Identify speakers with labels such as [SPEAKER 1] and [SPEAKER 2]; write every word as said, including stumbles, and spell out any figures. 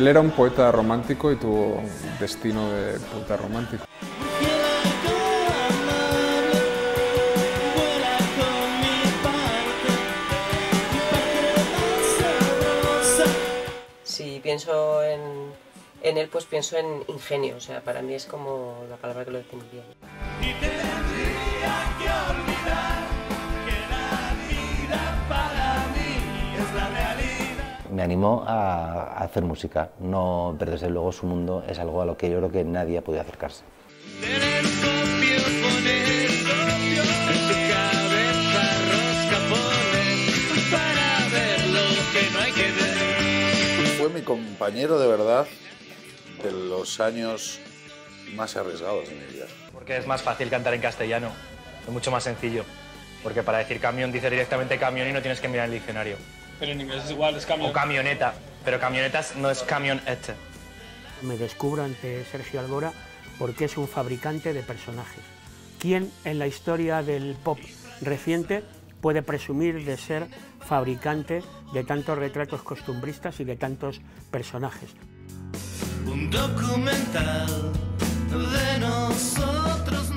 [SPEAKER 1] Él era un poeta romántico y tuvo destino de poeta romántico.
[SPEAKER 2] Si pienso en, en él, pues pienso en ingenio, o sea, para mí es como la palabra que lo define bien.
[SPEAKER 3] Y tendría que olvidar que la vida para mí es la realidad.
[SPEAKER 4] Me animó a, a hacer música, no, pero desde luego su mundo es algo a lo que yo creo que nadie ha podido acercarse.
[SPEAKER 3] Telescopio, fonescopio, en tu cabeza roscapones para ver lo que no hay que ver.
[SPEAKER 5] Fue mi compañero de verdad de los años más arriesgados de mi vida.
[SPEAKER 6] Porque es más fácil cantar en castellano, es mucho más sencillo. Porque para decir camión dices directamente camión y no tienes que mirar el diccionario.
[SPEAKER 7] Pero en inglés es igual, es camión.
[SPEAKER 6] O camioneta, pero camionetas no es camionete.
[SPEAKER 8] Me descubro ante Sergio Algora porque es un fabricante de personajes. ¿Quién en la historia del pop reciente puede presumir de ser fabricante de tantos retratos costumbristas y de tantos personajes?
[SPEAKER 3] Un documental de nosotros.